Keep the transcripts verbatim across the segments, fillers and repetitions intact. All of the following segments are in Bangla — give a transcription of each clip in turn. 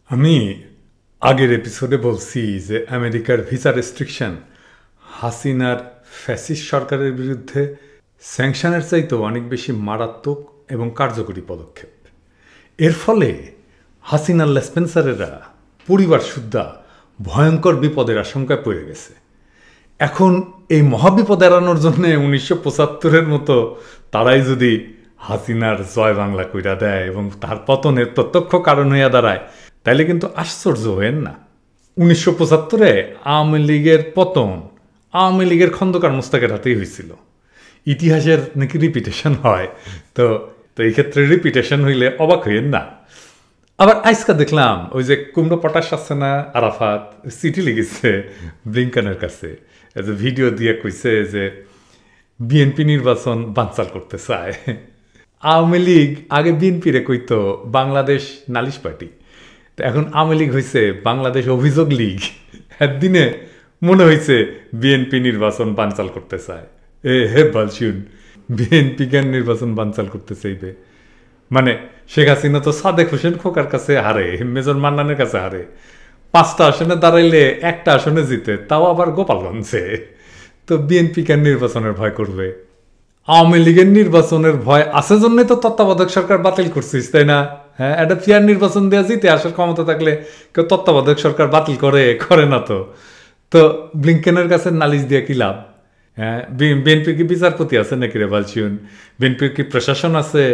আমি আগের এপিসোডে বলছি যে আমেরিকার ভিসা রেস্ট্রিকশন হাসিনার ফ্যাসিস্ট সরকারের বিরুদ্ধে স্যাংশনের চাইতেও অনেক বেশি মারাত্মক এবং কার্যকরী পদক্ষেপ। এর ফলে হাসিনার লেসপেন্সারেরা পরিবার সুদ্ধা ভয়ঙ্কর বিপদের আশঙ্কায় পড়ে গেছে। এখন এই মহাবিপদ এড়ানোর জন্য উনিশশো পঁচাত্তরের মতো তারাই যদি হাসিনার জয় বাংলা কইরা দেয় এবং তার পতনের প্রত্যক্ষ কারণ হইয়া দাঁড়ায়, তাইলে কিন্তু আশ্চর্য হয়েন না। উনিশশো পঁচাত্তরে আওয়ামী লীগের পতন আওয়ামী লীগের খন্দকার মোস্তাকের হাতেই হয়েছিল। ইতিহাসের নাকি রিপিটেশন হয়, তো তো এই ক্ষেত্রে রিপিটেশন হইলে অবাক হইয়েন না। আবার আজকা দেখলাম ওই যে কুমড়ো পটাশ আছে না, আরাফাত চিঠি লিখেছে ব্লিংকনের কাছে, ভিডিও দিয়ে কইছে যে বিএনপি নির্বাচন বানচাল করতে চায়। আওয়ামী লীগ আগে বিএনপিরে কইতো বাংলাদেশ নালিশ পার্টি, তো এখন আওয়ামী লীগ হয়েছে বাংলাদেশ অভিযোগ লীগ। একদিনে মনে হয়েছে বিএনপি নির্বাচন বানচাল করতে চায়। এ হে বালশুন, বিএনপি কেন নির্বাচন বানচাল করতে চাইবে? মানে শেখ হাসিনা তো সাদেক হোসেন খোকার কাছে হারে, মেজর মান্নানের কাছে হারে, পাঁচটা আসনে দাঁড়াইলে একটা আসনে জিতে, তাও আবার গোপালগঞ্জে। তো বিএনপি কেন নির্বাচনের ভয় করবে? আওয়ামী লীগের নির্বাচনের ভয় আছে জন্যই তো তত্ত্বাবধায়ক সরকার বাতিল করছিস, তাই না? হ্যাঁ, একটা ফেয়ার নির্বাচন দেওয়া জিতে আসার ক্ষমতা থাকলে কেউ তত্ত্বাবধায়ক সরকার বাতিল করে করে না তো। তো ব্লিংকেনের কাছে নালিশ দিয়ে কি লাভ? হ্যাঁ, বিএনপির কি বিচারপতি আছে নাকি রে বালচিউন? বিএনপির কি প্রশাসন আছে?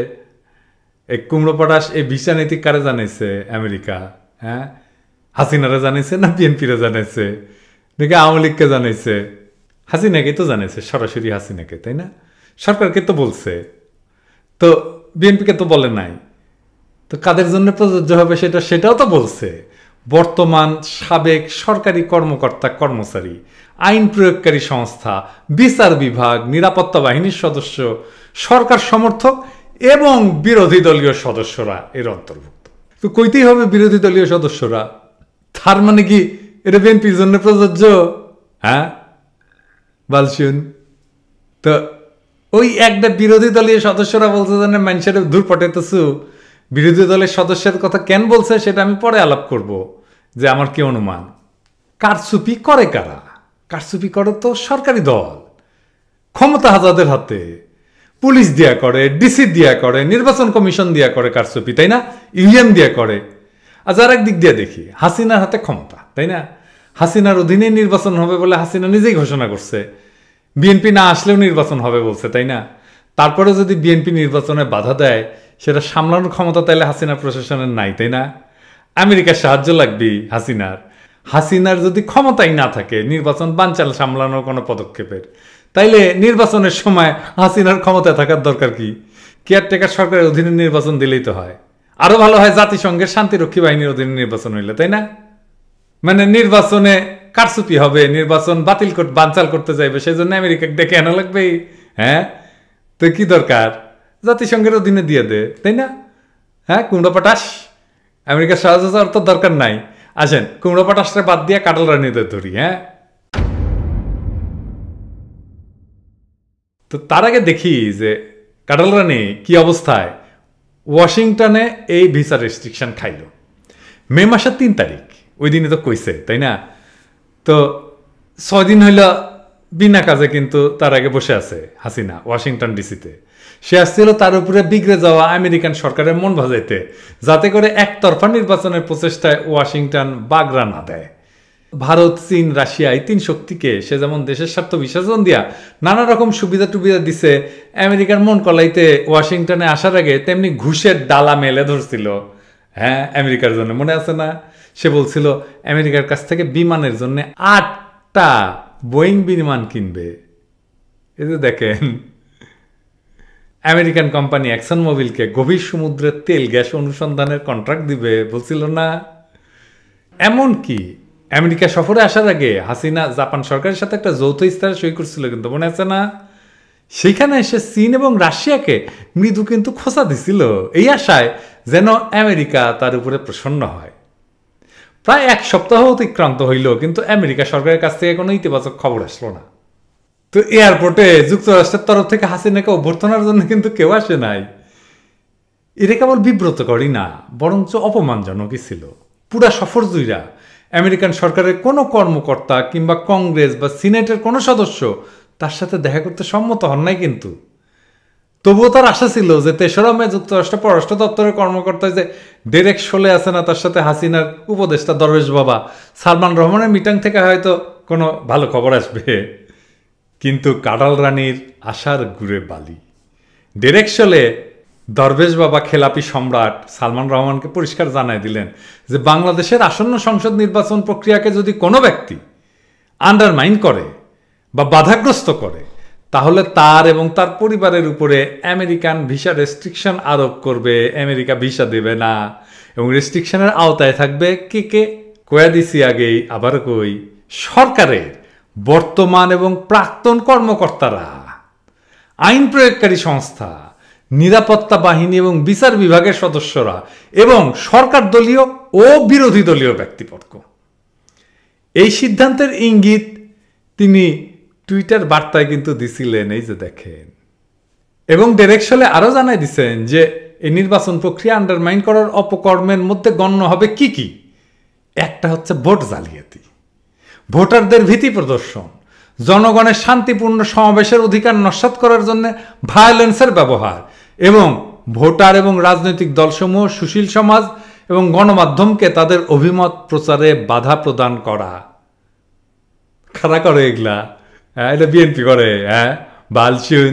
এই কুমড়ো পটাশ এই ভিসা নীতি কারে জানাইছে আমেরিকা? হ্যাঁ, হাসিনারে জানাইছে না বিএনপিরে জানাইছে নাকি আওয়ামী লীগকে জানাইছে? হাসিনাকে তো জানাইছে, সরাসরি হাসিনাকে, তাই না? সরকারকে তো বলছে, তো বিএনপিকে তো বলে নাই। তো কাদের জন্য প্রযোজ্য হবে সেটা সেটাও তো বলছে। বর্তমান সাবেক সরকারি কর্মকর্তা কর্মচারী, আইন প্রয়োগকারী সংস্থা, বিচার বিভাগ, নিরাপত্তা বাহিনীর সদস্য, সরকার সমর্থক এবং বিরোধী দলীয় সদস্যরা এর অন্তর্ভুক্ত। তো কইতেই হবে বিরোধী দলীয় সদস্যরা, তার মানে কি এটা বিএনপির জন্য প্রযোজ্য? হ্যাঁ বালশুন, তো ওই একটা বিরোধী দলীয় সদস্যরা বলছে যে মানুষের দূর পটাইতেছু। বিরোধী দলের সদস্যের কথা কেন বলছে সেটা আমি পরে আলাপ করব, যে আমার কি অনুমান। কারচুপি করে কারা? কারচুপি করে তো সরকারি দল, ক্ষমতা হাজাদের হাতে, পুলিশ দিয়া করে, ডিসি দিয়া করে, নির্বাচন কমিশন দিয়া করে কারচুপি, তাই না? ইউএম দিয়া করে। আর আর একদিক দিয়ে দেখি হাসিনার হাতে ক্ষমতা, তাই না? হাসিনার অধীনে নির্বাচন হবে বলে হাসিনা নিজেই ঘোষণা করছে। বিএনপি না আসলেও নির্বাচন হবে বলছে, তাই না? তারপরে যদি বিএনপি নির্বাচনে বাধা দেয়, সেটা সামলানোর ক্ষমতা তাইলে হাসিনা প্রশাসনের নাই, তাই না? আমেরিকার সাহায্য লাগবে হাসিনার। হাসিনার যদি ক্ষমতাই না থাকে নির্বাচন বানচাল সামলানোর কোনো পদক্ষেপের, তাইলে নির্বাচনের সময় হাসিনার ক্ষমতায় থাকার দরকার কি? কেয়ারটেকার সরকারের অধীনে নির্বাচন দিলেই তো হয়। আরো ভালো হয় জাতিসংঘের শান্তিরক্ষী বাহিনীর অধীনে নির্বাচন হইলে, তাই না? মানে নির্বাচনে কারচুপি হবে, নির্বাচন বাতিল করতে বানচাল করতে যাইবে, সেই জন্য আমেরিকাকে ডেকে আনা লাগবে। হ্যাঁ, তো কি দরকার? জাতিসংঘের অধীনে দিয়ে দে, তাই না? হ্যাঁ, কুমড়ো পটাশ আমেরিকার সাহায্য চাওয়ার তো দরকার নাই। আসেন কুমড়ো পটাশটা বাদ দিয়ে কাঁঠাল রানীদের ধরি। হ্যাঁ, তো তার আগে দেখি যে কাঁঠাল রানী কি অবস্থায় ওয়াশিংটনে এই ভিসা রেস্ট্রিকশন খাইল মে মাসের তিন তারিখ। ওই দিনে তো কইছে, তাই না? তো ছয় দিন হইল বিনা কাজে কিন্তু তার আগে বসে আছে হাসিনা ওয়াশিংটন ডিসিতে। সে আসছিল তার উপরে বিগড়ে যাওয়া আমেরিকান সরকারের মন ভাজাইতে, যাতে করে একতরফা নির্বাচনের প্রচেষ্টায় ওয়াশিংটন বাগড়া না দেয়। ভারত, চীন, রাশিয়া এই তিন শক্তিকে সে যেমন দেশের স্বার্থ বিসর্জন দিয়া নানা রকম সুবিধা টুবিধা দিছে আমেরিকার মন কলাইতে, ওয়াশিংটনে আসার আগে তেমনি ঘুষের ডালা মেলে ধরছিল। হ্যাঁ, আমেরিকার জন্য মনে আছে না? সে বলছিল আমেরিকার কাছ থেকে বিমানের জন্য আটটা বোয়িং বিমান কিনবে। এই যে দেখেন, আমেরিকান কোম্পানি এক্সন মোবিলকে গভীর সমুদ্রের তেল গ্যাস অনুসন্ধানের কন্ট্রাক্ট দিবে বলছিল না? এমন কি আমেরিকা সফরে আসার আগে হাসিনা জাপান সরকারের সাথে একটা যৌথ ইস্তাহার সই করছিল, কিন্তু মনে আছে না? সেখানে এসে চীন এবং রাশিয়াকে মৃদু কিন্তু খোঁচা দিছিল, এই আশায় যেন আমেরিকা তার উপরে প্রসন্ন হয়। প্রায় এক সপ্তাহ অতিক্রান্ত হইল, কিন্তু আমেরিকা সরকারের কাছ থেকে কোনো ইতিবাচক খবর আসলো না। তো এয়ারপোর্টে যুক্তরাষ্ট্রের তরফ থেকে হাসিনাকে অভ্যর্থনার জন্য কিন্তু কেউ আসে নাই। এটা কেবল বিব্রতকরই না, বরঞ্চ অপমানজনকই ছিল। পুরা সফর জুইরা আমেরিকান সরকারের কোনো কর্মকর্তা কিংবা কংগ্রেস বা সিনেটের কোনো সদস্য তার সাথে দেখা করতে সম্মত হন নাই। কিন্তু তবুও তার আশা ছিল যে তেসরা মে যুক্তরাষ্ট্র পররাষ্ট্র দপ্তরের কর্মকর্তা যে ডেরেক শোলে আছে না, তার সাথে হাসিনার উপদেষ্টা দরবেশ বাবা সালমান রহমানের মিটিং থেকে হয়তো কোনো ভালো খবর আসবে। কিন্তু কাঁড়াল রানীর আশার গুড়ে বালি। ডেরেক শোলে দরবেশ বাবা খেলাপি সম্রাট সালমান রহমানকে পরিষ্কার জানাই দিলেন যে বাংলাদেশের আসন্ন সংসদ নির্বাচন প্রক্রিয়াকে যদি কোনো ব্যক্তি আন্ডারমাইন করে বা বাধাগ্রস্ত করে, তাহলে তার এবং তার পরিবারের উপরে আমেরিকান ভিসা রেস্ট্রিকশন আরোপ করবে, আমেরিকা ভিসা দেবে না এবং রেস্ট্রিকশনের আওতায় থাকবে কে কে কয়া দিছি আগেই, আবার কই, সরকারের বর্তমান এবং প্রাক্তন কর্মকর্তারা, আইন প্রয়োগকারী সংস্থা, নিরাপত্তা বাহিনী এবং বিচার বিভাগের সদস্যরা এবং সরকার দলীয় ও বিরোধী দলীয় ব্যক্তিবর্গ। এই সিদ্ধান্তের ইঙ্গিত তিনি টুইটার বার্তায় কিন্তু দিছিলেন, এই যে দেখেন। এবং ডেরেক শোলে আরও জানাই দিচ্ছেন যে এই নির্বাচন প্রক্রিয়া আন্ডারমাইন করার অপকর্মের মধ্যে গণ্য হবে কি কি। একটা হচ্ছে ভোট জালিয়াতি, ভোটারদের ভীতি প্রদর্শন, জনগণের শান্তিপূর্ণ সমাবেশের অধিকার নস্যাৎ করার জন্য ভায়োলেন্সের ব্যবহার এবং ভোটার এবং রাজনৈতিক দলসমূহ, সুশীল সমাজ এবং গণমাধ্যমকে তাদের অভিমত প্রচারে বাধা প্রদান করা। খারা করে এগুলা, হ্যাঁ, এটা বিএনপি করে, হ্যাঁ, বালশুন।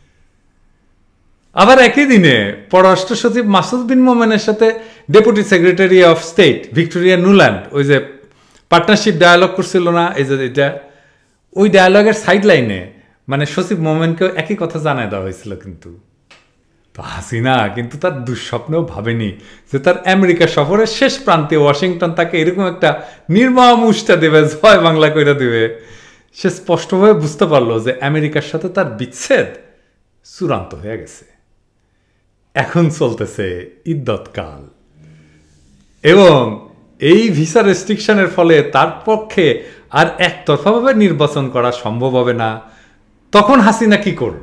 আবার একই দিনে পররাষ্ট্র সচিব মাসুদ বিন মোমেনের সাথে deputy secretary of state Victoria Nuland ওই যে পার্টনারশিপ ডায়ালগ করছিল না, এই যে এটা, ওই ডায়ালগের সাইড লাইনে মানে সচিব মোমেনকেও একই কথা জানাই দেওয়া হয়েছিল। কিন্তু তো হাসিনা কিন্তু তার দুঃস্বপ্নেও ভাবেনি যে তার আমেরিকা সফরের শেষ প্রান্তে ওয়াশিংটন তাকে এরকম একটা নির্মম উষ্টা দেবে, জয় বাংলা কইরা দেবে। সে স্পষ্টভাবে বুঝতে পারলো যে আমেরিকার সাথে তার বিচ্ছেদ চূড়ান্ত হয়ে গেছে। এখন চলতেছে ইদ্যৎকাল এবং এই ভিসা রেস্ট্রিকশনের ফলে তার পক্ষে আর একতরফাভাবে নির্বাচন করা সম্ভব হবে না। তখন হাসিনা কি করল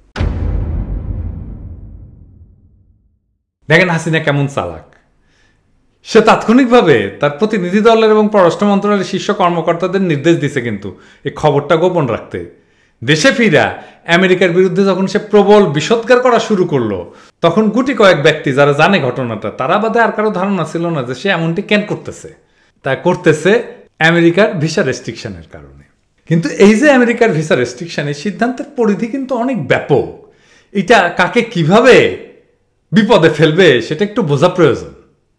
দেখেন, হাসিনা কেমন চালাক। সে তাৎক্ষণিকভাবে তার প্রতিনিধি দলের এবং পররাষ্ট্র মন্ত্রণালয়ের শীর্ষ কর্মকর্তাদের নির্দেশ দিছে কিন্তু এই খবরটা গোপন রাখতে। দেশে ফিরা আমেরিকার বিরুদ্ধে যখন সে প্রবল বিষোদ্গার করা শুরু করলো, তখন গুটি কয়েক ব্যক্তি যারা জানে ঘটনাটা, তারা বাদে আর কারো ধারণা ছিল না যে সে এমনটি কেন করতেছে। তা করতেছে আমেরিকার ভিসা রেস্ট্রিকশনের কারণে। কিন্তু এই যে আমেরিকার ভিসা রেস্ট্রিকশন, এই সিদ্ধান্তের পরিধি কিন্তু অনেক ব্যাপক। এটা কাকে কিভাবে বিপদে ফেলবে সেটা একটু বোঝা প্রয়োজন।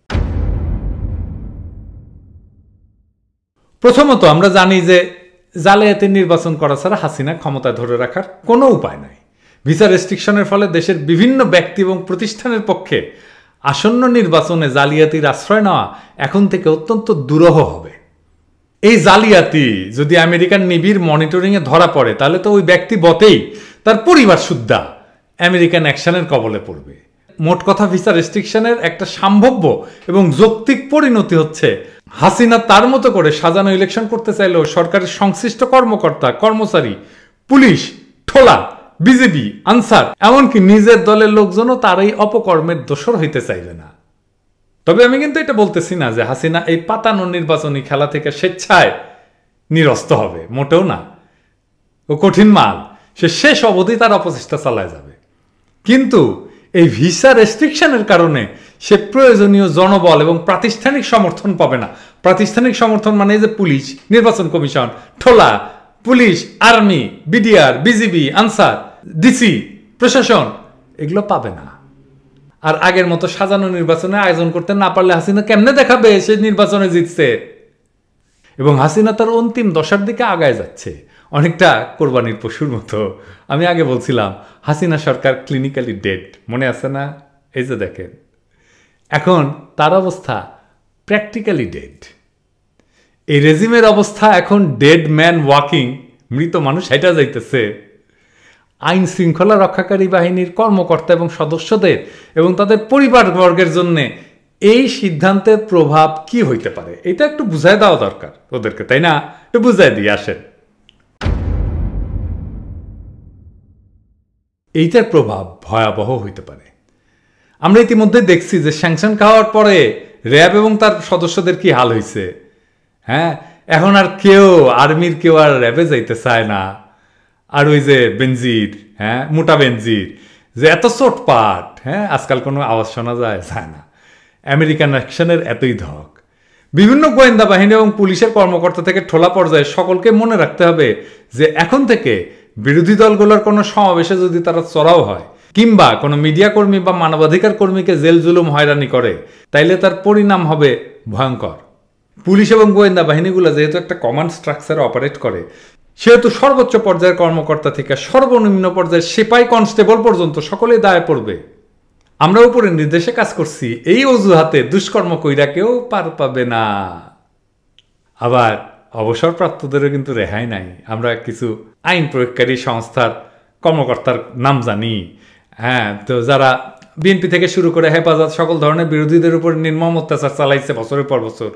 প্রথমত আমরা জানি যে জালিয়াতির নির্বাচন করা ছাড়া হাসিনা ক্ষমতায় ধরে রাখার কোনো উপায় নাই। ভিসা রেস্ট্রিকশনের ফলে দেশের বিভিন্ন ব্যক্তি এবং প্রতিষ্ঠানের পক্ষে আসন্ন নির্বাচনে জালিয়াতির আশ্রয় নেওয়া এখন থেকে অত্যন্ত দুরূহ হবে। এই জালিয়াতি যদি আমেরিকান নিবিড় মনিটরিংয়ে ধরা পড়ে, তাহলে তো ওই ব্যক্তি বটেই তার পরিবার সুদ্ধা আমেরিকান অ্যাকশনের কবলে পড়বে। মোট কথা, ভিসা রেস্ট্রিকশনের একটা সম্ভাব্য এবং যৌক্তিক পরিণতি হচ্ছে হাসিনা তার মতো করে সাজানো ইলেকশন করতে চাইলেও সরকারের সংশ্লিষ্ট কর্মকর্তা, কর্মচারী, পুলিশ, ঠোলা, বিজেপি, আনসার, এমনকি নিজের দলের লোকজনও তার এই অপকর্মের দোষর হইতে চাইবে না। তবে আমি কিন্তু এটা বলতেছি না যে হাসিনা এই পাতানো নির্বাচনী খেলা থেকে স্বেচ্ছায় নিরস্ত হবে, মোটেও না। ও কঠিন মাল, সে শেষ অবধি তার অপচেষ্টা চালায় যাবে। কিন্তু এই ভিসা রেস্ট্রিকশনের কারণে সে প্রয়োজনীয় জনবল এবং প্রাতিষ্ঠানিক সমর্থন পাবে না। প্রাতিষ্ঠানিক সমর্থন মানে যে পুলিশ, নির্বাচন কমিশন, ঠোলা, police, army, BDR, BGB, Ansar, DC, প্রশাসন, এগুলো পাবে না। আর আগের মতো সাজানো নির্বাচনে আয়োজন করতে না পারলে হাসিনা কেমনে দেখাবে সে নির্বাচনে জিতছে। এবং হাসিনা তার অন্তিম দশার দিকে আগায় যাচ্ছে, অনেকটা কোরবানির পশুর মতো। আমি আগে বলছিলাম হাসিনা সরকার ক্লিনিক্যালি ডেড, মনে আছে না? এই যে দেখেন, এখন তার অবস্থা প্র্যাকটিক্যালি ডেড। এই রেজিমের অবস্থা এখন ডেড ম্যান ওয়াকিং, মৃত মানুষ হেঁটে যাইতেছে। আইন শৃঙ্খলা রক্ষাকারী বাহিনীর কর্মকর্তা এবং সদস্যদের এবং তাদের পরিবারবর্গের জন্য এই সিদ্ধান্তের প্রভাব কি হইতে পারে এটা একটু বুঝাই দেওয়া দরকার ওদেরকে, তাই না? একটু বুঝাই দিয়ে আসেন। এইটার প্রভাব ভয়াবহ হইতে পারে। আমরা ইতিমধ্যে দেখছি যে স্যাংশন খাওয়ার পরে র্যাব এবং তার সদস্যদের কি হাল হয়েছে। হ্যাঁ, এখন আর কেউ আর্মির কেউ আর র্যাবে যাইতে চায় না। আর ওই যে বেনজির, হ্যাঁ মোটা বেনজির যে এত চোটপাট, হ্যাঁ আজকাল কোনো আওয়াজ শোনা যায় যায় না। আমেরিকান অ্যাকশনের এতই ধক। বিভিন্ন গোয়েন্দা বাহিনী এবং পুলিশের কর্মকর্তা থেকে ঠোলা পর্যায়ে সকলকে মনে রাখতে হবে যে এখন থেকে বিরোধী দলগুলোর কোনো সমাবেশে যদি তারা চড়াও হয় কিংবা কোনো মিডিয়া কর্মী বা মানবাধিকার কর্মীকে জেল জুলুম হয়রানি করে, তাইলে তার পরিণাম হবে ভয়ঙ্কর। পুলিশ এবং গোয়েন্দা বাহিনীগুলো যেহেতু একটা কমান্ড স্ট্রাকচারে অপারেট করে, সেহেতু সর্বোচ্চ পর্যায়ের কর্মকর্তা থেকে সর্বনিম্ন পর্যায়ের সিপাই কনস্টেবল পর্যন্ত সকলেই দায় পড়বে। আমরা উপরে নির্দেশে কাজ করছি, এই অজুহাতে দুষ্কর্ম কইরা কেউ পার পাবে না। আবার অবসরপ্রাপ্তদেরও কিন্তু রেহাই নাই। আমরা কিছু আইন প্রয়োগকারী সংস্থার কর্মকর্তার নাম জানি। হ্যাঁ, তো যারা বিএনপি থেকে শুরু করে হেফাজত সকল ধরনের বিরোধীদের উপর নির্মম অত্যাচার চালাইছে বছরের পর বছর,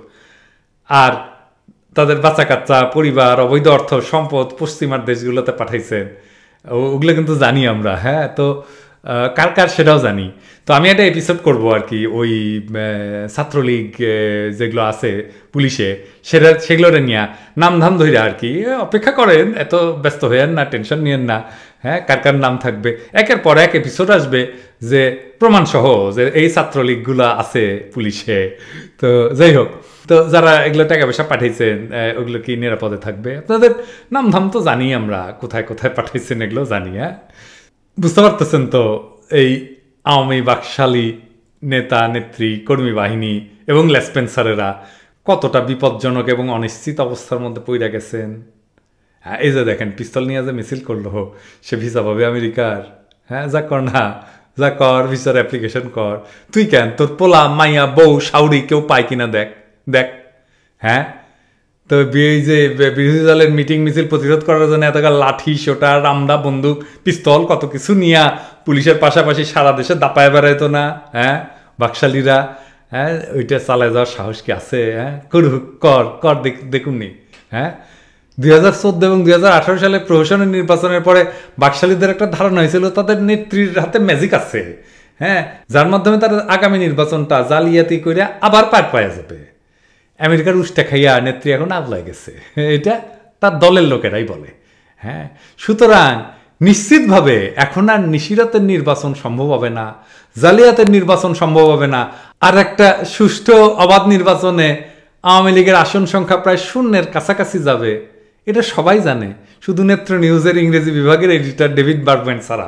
আর তাদের বাচ্চা কাচ্চা পরিবার অবৈধ অর্থ সম্পদ পশ্চিমার দেশগুলোতে পাঠাইছেন, ওগুলো কিন্তু জানি আমরা। হ্যাঁ, তো কার কার সেটাও জানি। তো আমি একটা এপিসোড করব আর কি, ওই ছাত্রলীগ যেগুলো আছে পুলিশে সেটা সেগুলোরে নিয়ে নাম ধাম ধরে আর কি। অপেক্ষা করেন, এত ব্যস্ত হইয়েন না, টেনশন নিয়েন না। হ্যাঁ, কার কার নাম থাকবে, একের পর এক এপিসোড আসবে যে প্রমাণসহ যে এই ছাত্রলীগগুলো আছে পুলিশে। তো যাই হোক, তো যারা এগুলো টাকা পয়সা পাঠাইছেন ওগুলো কি নিরাপদে থাকবে? আপনাদের নাম ধাম তো জানি আমরা, কোথায় কোথায় পাঠাইছেন এগুলো জানি। হ্যাঁ, বুঝতে পারতেছেন তো এই আওয়ামী বাকশালী নেতা নেত্রী কর্মী বাহিনী এবং লেসপেন্সারেরা কতটা বিপজ্জনক এবং অনিশ্চিত অবস্থার মধ্যে পড়ে গেছেন। হ্যাঁ, এই যে দেখেন পিস্তল নিয়ে যে মিছিল করলো, সে ভিসা পাবে আমেরিকার। হ্যাঁ, যা কর না, যা কর, ভিসার অ্যাপ্লিকেশন কর। তুই কেন তোর পোলা মাইয়া বউ সাউরি কেউ পায় কিনা দেখ দেখ। হ্যাঁ, তো এই যে বিরোধী দলের মিটিং মিছিল প্রতিরোধ করার জন্য এতকাল লাঠি সোটা রামদা বন্দুক পিস্তল কত কিছু নিয়ে পুলিশের পাশাপাশি সারা দেশে দাপায় বেড়াইতো না? হ্যাঁ, বাকশালীরা। হ্যাঁ, ওইটা চালায় যাওয়ার সাহস কি আছে? হ্যাঁ, করুক, কর কর দেখুন নি। হ্যাঁ, দুই হাজার চোদ্দ এবং দুই হাজার আঠারো সালে প্রহসনের নির্বাচনের পরে বাকশালীদের একটা ধারণা হয়েছিল তাদের নেত্রীর হাতে ম্যাজিক আছে। হ্যাঁ, যার মাধ্যমে তারা আগামী নির্বাচনটা জালিয়াতি করে আবার পার পাওয়া যাবে। আমেরিকার উষ্টা খাইয়া নেত্রী এখন আবলায় গেছে, এটা তার দলের লোকেরাই বলে। হ্যাঁ, সুতরাং নিশ্চিতভাবে এখন আর নিশিরাতের নির্বাচন সম্ভব হবে না, জালিয়াতের নির্বাচন সম্ভব হবে না। আর একটা সুষ্ঠু অবাধ নির্বাচনে আওয়ামী লীগের আসন সংখ্যা প্রায় শূন্যের কাছাকাছি যাবে, এটা সবাই জানে, শুধু নেত্র নিউজের ইংরেজি বিভাগের এডিটর ডেভিড বার্গম্যান ছাড়া।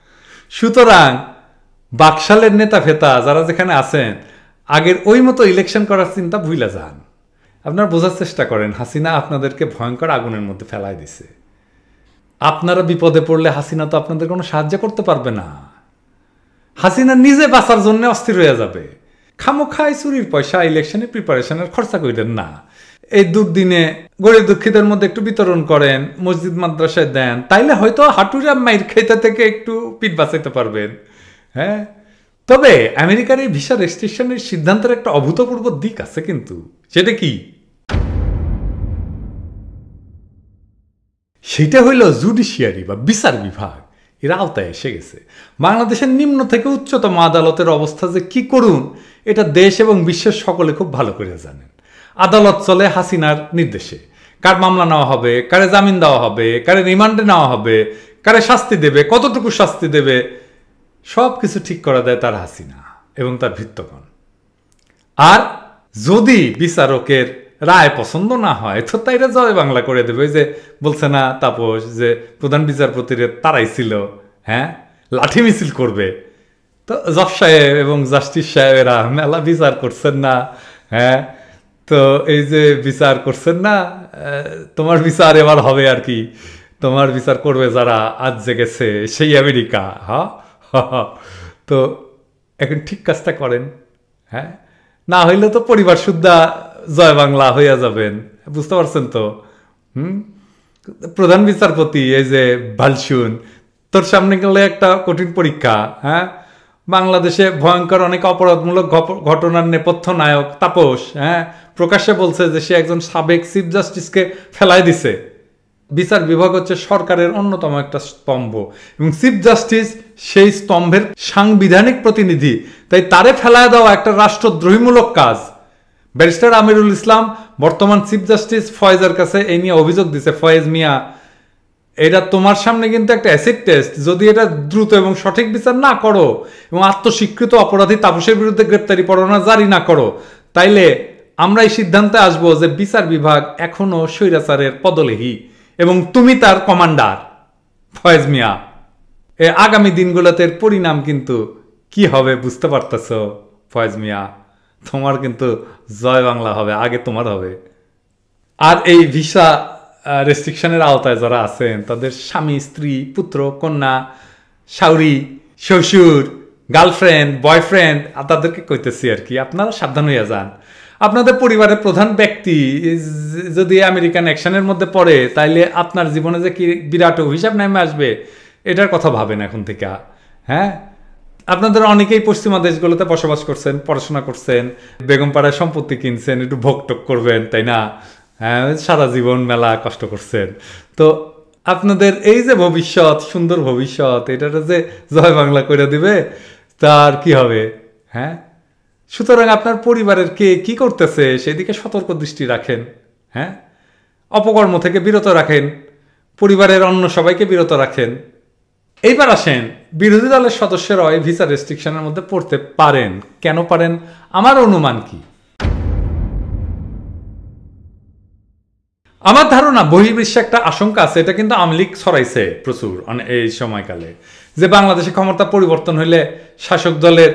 সুতরাং বাকশালের নেতা ফেতা যারা যেখানে আছেন, আগের ওই মতো ইলেকশন করার চিন্তা ভুলে যান। আপনারা বোঝার চেষ্টা করেন, হাসিনা আপনাদেরকে ভয়ঙ্কর আগুনের মধ্যে ফেলাই দিছে। আপনারা বিপদে পড়লে হাসিনা তো আপনাদের কোনো সাহায্য করতে পারবে না। হাসিনা নিজে বাঁচার জন্য অস্থির হয়ে যাবে। খামোখাই চুরির পয়সা ইলেকশনের প্রিপারেশনের খরচা করেন না। এই দুর্দিনে গরিব দুঃখীদের মধ্যে একটু বিতরণ করেন, মসজিদ মাদ্রাসায় দেন, তাইলে হয়তো হাঁটুরা মাইর খাইতে থেকে একটু পিঠ বাঁচাইতে পারবেন। হ্যাঁ, তবে আমেরিকার এই ভিসা রেস্ট্রিকশনের সিদ্ধান্তের একটা অভূতপূর্ব দিক আছে, কিন্তু সেটা কি? সেটা হইল জুডিশিয়ারি বা বিচার বিভাগ এর আওতায় এসে গেছে। বাংলাদেশের নিম্ন থেকে উচ্চতম আদালতের অবস্থা যে কি করুন, এটা দেশ এবং বিশ্বের সকলে খুব ভালো করে জানেন। আদালত চলে হাসিনার নির্দেশে। কার মামলা নেওয়া হবে, কারে জামিন দেওয়া হবে, কারে রিমান্ডে নেওয়া হবে, কারে শাস্তি দেবে, কতটুকু শাস্তি দেবে, সব কিছু ঠিক করা দেয় তার হাসিনা এবং তার ভৃত্যগণ। আর যদি বিচারকের রায় পছন্দ না হয় তো তাইরা জয় বাংলা করে দেবে। যে বলছে না তাপস যে প্রধান বিচারপতির তারাই ছিল, হ্যাঁ লাঠি মিছিল করবে। তো জজ সাহেব এবং জাস্টিস সাহেবেরা মেলা বিচার করছেন না। হ্যাঁ, তো এই যে বিচার করছেন না, তোমার বিচার এবার হবে আর কি। তোমার বিচার করবে যারা আজ জেগেছে সেই আমেরিকা। হ্যাঁ, তো এখন ঠিক কাজটা করেন। হ্যাঁ, না হইলে তো পরিবার সুদ্ধা জয় বাংলা হইয়া যাবেন। বুঝতে পারছেন তো? হুম, প্রধান বিচারপতি এই যে ভালসুন, তোর সামনে গেলে একটা কঠিন পরীক্ষা। হ্যাঁ, বাংলাদেশে ভয়ঙ্কর অনেক অপরাধমূলক ঘটনার নেপথ্য নায়ক তাপস হ্যাঁ প্রকাশ্যে বলছে যে সে একজন সাবেক চিফ জাস্টিসকে ফেলাই দিছে। বিচার বিভাগ হচ্ছে সরকারের অন্যতম একটা স্তম্ভ এবং চিফ জাস্টিস সেই স্তম্ভের সাংবিধানিক প্রতিনিধি, তাই তারে ফেলায় দেওয়া একটা রাষ্ট্রদ্রোহীমূলক কাজ। ব্যারিস্টার আমিরুল ইসলাম বর্তমান চিফ জাস্টিস ফয়েজের কাছে এই নিয়ে অভিযোগ দিছে, ফয়েজ মিয়া এটা তোমার সামনে কিন্তু একটা অ্যাসিড টেস্ট, যদি এটা দ্রুত এবং সঠিক বিচার না করো এবং আত্মস্বীকৃত অপরাধী তাপসের বিরুদ্ধে গ্রেপ্তারি পরোয়ানা জারি না করো, তাইলে আমরা এই সিদ্ধান্তে আসবো যে বিচার বিভাগ এখনো স্বৈরাচারের পদলেহী এবং তুমি তার কমান্ডার ফয়েজ মিয়া। এ আগামী দিনগুলোতে পরিণাম কিন্তু কি হবে বুঝতে পারতেছ ফয়েজ মিয়া, তোমার কিন্তু জয় বাংলা হবে, আগে তোমার হবে। আর এই ভিসা রেস্ট্রিকশনের আওতায় যারা আছেন তাদের স্বামী, স্ত্রী, পুত্র, কন্যা, শাউরি, শ্বশুর, গার্লফ্রেন্ড, বয়ফ্রেন্ড, তাদেরকে কইতেছি আর কি, আপনারা সাবধান হইয়া যান। আপনাদের পরিবারের প্রধান ব্যক্তি যদি আমেরিকান অ্যাকশনের মধ্যে পড়ে, তাইলে আপনার জীবনে যে কি বিরাট অভিশাপ নেমে আসবে এটার কথা ভাবেন এখন থেকে। হ্যাঁ, আপনাদের অনেকেই পশ্চিমা দেশগুলোতে বসবাস করছেন, পড়াশোনা করছেন, বেগমপাড়ায় সম্পত্তি কিনছেন, একটু ভোগ টোক করবেন, তাই না? হ্যাঁ, সারা জীবন মেলা কষ্ট করছেন, তো আপনাদের এই যে ভবিষ্যৎ, সুন্দর ভবিষ্যৎ, এটাতে যে জয় বাংলা করে দিবে তার কি হবে? হ্যাঁ, সুতরাং আপনার পরিবারের কে কি করতেছে সেদিকে সতর্ক দৃষ্টি রাখেন। হ্যাঁ, অপকর্ম থেকে বিরত রাখেন, পরিবারের অন্য সবাইকে বিরত রাখেন। এইবার আসেন, বিরোধী দলের সদস্যরা এই ভিসা রেস্ট্রিকশনের মধ্যে পড়তে পারেন, কেন পারেন? আমার অনুমান কি, আমার ধারণা বহির্বিশ্বে একটা আশঙ্কা আছে, এটা কিন্তু আওয়ামী লীগ ছড়াইছে প্রচুর এই সময়কালে, যে বাংলাদেশে ক্ষমতা পরিবর্তন হইলে শাসক দলের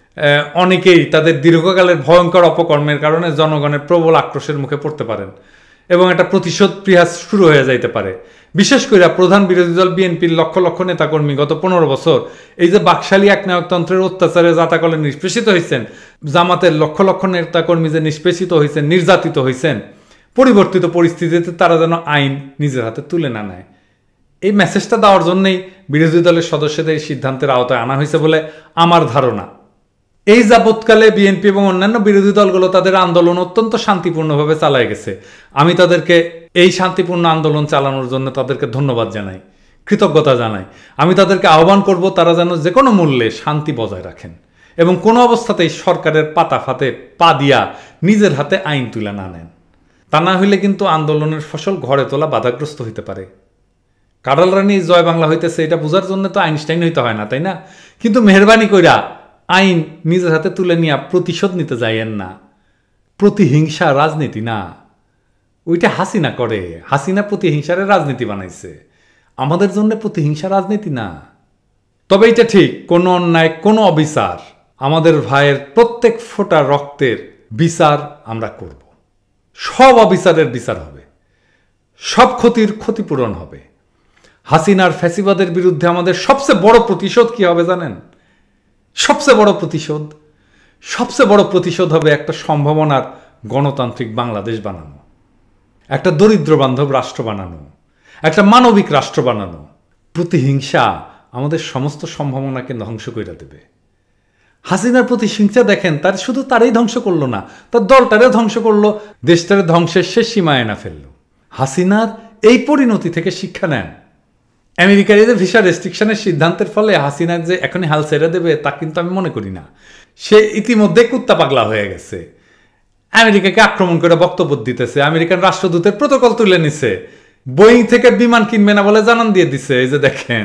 অনেকেই তাদের দীর্ঘকালের ভয়ঙ্কর অপকর্মের কারণে জনগণের প্রবল আক্রোশের মুখে পড়তে পারেন এবং একটা প্রতিশোধ প্রয়াস শুরু হয়ে যাইতে পারে। বিশেষ করে প্রধান বিরোধী দল বিএনপির লক্ষ লক্ষ নেতাকর্মী গত পনেরো বছর এই যে বাকশালী একনায়কতন্ত্রের অত্যাচারে জাতাকলে নিষ্পেষিত হয়েছেন, জামাতের লক্ষ লক্ষ নেতাকর্মী যে নিষ্পেষিত হয়েছেন, নির্যাতিত হয়েছেন, পরিবর্তিত পরিস্থিতিতে তারা যেন আইন নিজের হাতে তুলে না নেয়, এই মেসেজটা দেওয়ার জন্যই বিরোধী দলের সদস্যদের এই সিদ্ধান্তের আওতায় আনা হয়েছে বলে আমার ধারণা। এই যাবৎকালে বিএনপি এবং অন্যান্য বিরোধী দলগুলো তাদের আন্দোলন অত্যন্ত শান্তিপূর্ণভাবে চালায় গেছে। আমি তাদেরকে এই শান্তিপূর্ণ আন্দোলন চালানোর জন্য তাদেরকে ধন্যবাদ জানাই, কৃতজ্ঞতা জানাই। আমি তাদেরকে আহ্বান করব তারা যেন যে কোনো মূল্যে শান্তি বজায় রাখেন এবং কোনো অবস্থাতেই সরকারের পাতা ফাতে পা দিয়া নিজের হাতে আইন তুলে না নেন। তা না হইলে কিন্তু আন্দোলনের ফসল ঘরে তোলা বাধাগ্রস্ত হইতে পারে। কাঁঠাল রানী জয় বাংলা হইতেছে এটা বোঝার জন্য তো আইনস্টাইন হইতে হয় না, তাই না? কিন্তু মেহরবানি কইরা আইন নিজের হাতে তুলে নিয়ে প্রতিশোধ নিতে যাইয়েন না। প্রতিহিংসা রাজনীতি না, ওইটা হাসিনা করে। হাসিনা প্রতিহিংসারে রাজনীতি বানাইছে, আমাদের জন্য প্রতিহিংসা রাজনীতি না। তবে এটা ঠিক, কোনো অন্যায়, কোনো অবিচার, আমাদের ভাইয়ের প্রত্যেক ফোঁটা রক্তের বিচার আমরা করব। সব অবিচারের বিচার হবে, সব ক্ষতির ক্ষতিপূরণ হবে। হাসিনার ফ্যাসিবাদের বিরুদ্ধে আমাদের সবচেয়ে বড় প্রতিশোধ কি হবে জানেন? সবচেয়ে বড় প্রতিশোধ সবচেয়ে বড় প্রতিশোধ হবে একটা সম্ভাবনার গণতান্ত্রিক বাংলাদেশ বানানো, একটা দরিদ্র বান্ধব রাষ্ট্র বানানো, একটা মানবিক রাষ্ট্র বানানো। প্রতিহিংসা আমাদের সমস্ত সম্ভাবনাকে ধ্বংস করে দেবে। হাসিনার প্রতিহিংসা দেখেন, তার শুধু তারই ধ্বংস করলো না, তার দলটারে ধ্বংস করলো, দেশটারে ধ্বংসের শেষ সীমায় না ফেললো। হাসিনার এই পরিণতি থেকে শিক্ষা নেন। আমেরিকার এই যে ভিসা রেস্ট্রিকশনের সিদ্ধান্তের ফলে হাসিনার যে এখনই হাল ছেড়ে দেবে তা কিন্তু আমি মনে করি না। সে ইতিমধ্যে কুত্তা পাগলা হয়ে গেছে, আমেরিকাকে আক্রমণ করে বক্তব্য দিতেছে, আমেরিকান রাষ্ট্রদূতের প্রোটোকল তুলে নিছে, বোয়িং থেকে বিমান কিনবে না বলে জানান দিয়ে দিছে। এই যে দেখেন,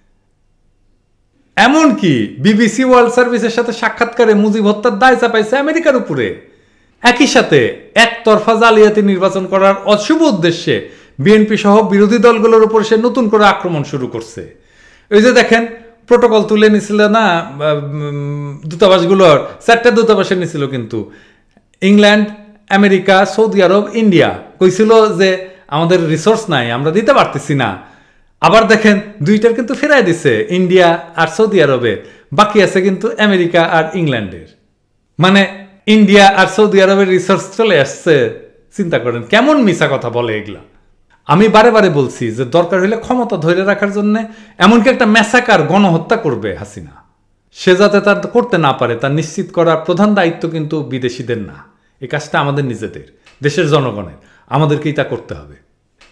এমনকি বিবিসি ওয়ার্ল্ড সার্ভিসের সাথে সাক্ষাৎকারে মুজিব হত্যার দায় চাপাইছে আমেরিকার উপরে। একই সাথে একতরফা জালিয়াতি নির্বাচন করার অশুভ উদ্দেশ্যে বিএনপি সহ বিরোধী দলগুলোর উপর সে নতুন করে আক্রমণ শুরু করছে। ওই যে দেখেন, প্রোটোকল তুলে নিছিল না দূতাবাসগুলোর, চারটা দূতাবাসে নিছিল, কিন্তু England, America, Saudi Arab, India কইছিল যে আমাদের রিসোর্স নাই, আমরা দিতে পারতেছি না। আবার দেখেন দুইটার কিন্তু ফেরাই দিছে, ইন্ডিয়া আর সৌদি আরবের, বাকি আছে কিন্তু আমেরিকা আর ইংল্যান্ডের। মানে ইন্ডিয়া আর সৌদি আরবের রিসোর্স চলে আসছে। চিন্তা করেন কেমন মিছা কথা বলে এগুলা। আমি বারে বারে বলছি যে দরকার হইলে ক্ষমতা ধরে রাখার জন্য এমনকি একটা ম্যাসাকার গণহত্যা করবে হাসিনা, সে যাতে তার করতে না পারে তার নিশ্চিত করার প্রধান দায়িত্ব কিন্তু বিদেশিদের না, এই কাজটা আমাদের নিজেদের, দেশের জনগণের, আমাদেরকেই তা করতে হবে।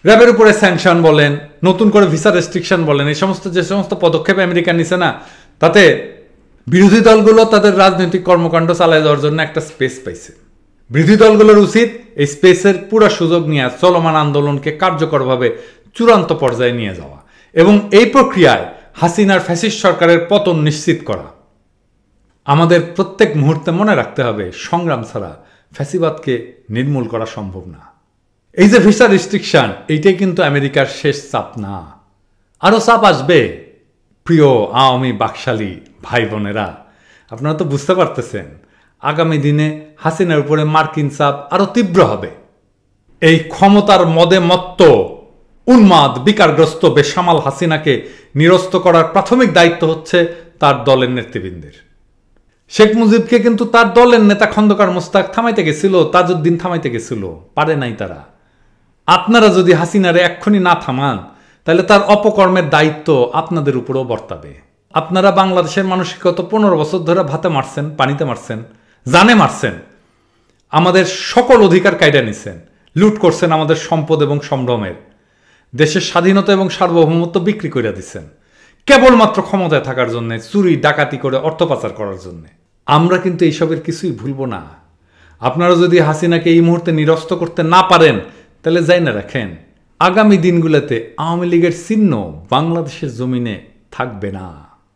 র্যাবের উপরে স্যাংশন বলেন, নতুন করে ভিসা রেস্ট্রিকশন বলেন, এই সমস্ত যে সমস্ত পদক্ষেপ আমেরিকা নিছে না, তাতে বিরোধী দলগুলো তাদের রাজনৈতিক কর্মকাণ্ড চালায় যাওয়ার জন্য একটা স্পেস পাইছে। বিরোধী দলগুলোর উচিত এই স্পেসের পুরো সুযোগ নিয়ে চলমান আন্দোলনকে কার্যকরভাবে চূড়ান্ত পর্যায়ে নিয়ে যাওয়া এবং এই প্রক্রিয়ায় হাসিনার ফ্যাসিস্ট সরকারের পতন নিশ্চিত করা। আমাদের প্রত্যেক মুহূর্তে মনে রাখতে হবে, সংগ্রাম ছাড়া ফ্যাসিবাদকে নির্মূল করা সম্ভব না। এই যে ভিসা রেস্ট্রিকশন, এইটাই কিন্তু আমেরিকার শেষ চাপ না, আরও চাপ আসবে। প্রিয় আওয়ামী বাকশালী ভাই বোনেরা, আপনারা তো বুঝতে পারতেছেন আগামী দিনে হাসিনার উপরে মার্কিন চাপ আরও তীব্র হবে। এই ক্ষমতার মদে মত্ত উন্মাদ বিকারগ্রস্ত বেসামাল হাসিনাকে নিরস্ত করার প্রাথমিক দায়িত্ব হচ্ছে তার দলের নেতৃবৃন্দের। শেখ মুজিবকে কিন্তু তার দলের নেতা খন্দকার মোস্তাক থামাইতে গেছিল, তাজউদ্দিন থামাইতে গেছিল, পারে নাই তারা। আপনারা যদি হাসিনারে এক্ষুনি না থামান, তাহলে তার অপকর্মের দায়িত্ব আপনাদের উপরেও বর্তাবে। আপনারা বাংলাদেশের মানুষকে গত পনেরো বছর ধরে ভাতে মারছেন, পানিতে মারছেন, জানে মারছেন, আমাদের সকল অধিকার কায়দা নিছেন, লুট করছেন আমাদের সম্পদ এবং সম্ভ্রমের, দেশের স্বাধীনতা এবং সার্বভৌমত্ব বিক্রি করে দিচ্ছেন কেবলমাত্র ক্ষমতায় থাকার জন্য, চুরি ডাকাতি করে অর্থ পাচার করার জন্য। আমরা কিন্তু এইসবের কিছুই ভুলব না। আপনারা যদি হাসিনাকে এই মুহূর্তে নিরস্ত করতে না পারেন, তাহলে যাই না রাখেন, আগামী দিনগুলোতে আওয়ামী লীগের চিহ্ন বাংলাদেশের জমিনে থাকবে না।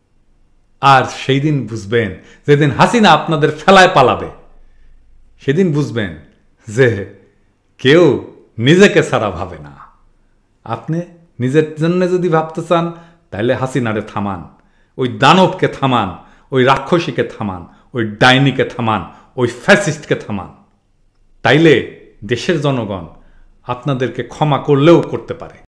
আর সেই দিন বুঝবেন, যেদিন হাসিনা আপনাদের ফেলায় পালাবে, সেদিন বুঝবেন যে কেউ নিজেকে ছাড়া ভাবে না। আপনি নিজের জন্য যদি ভাবতে চান, তাহলে হাসিনারে থামান, ওই দানবকে থামান, ওই রাক্ষসীকে থামান, ওই ডাইনিকে থামান, ওই ফ্যাসিস্টকে থামান। তাইলে দেশের জনগণ আপনাদেরকে ক্ষমা করলেও করতে পারে।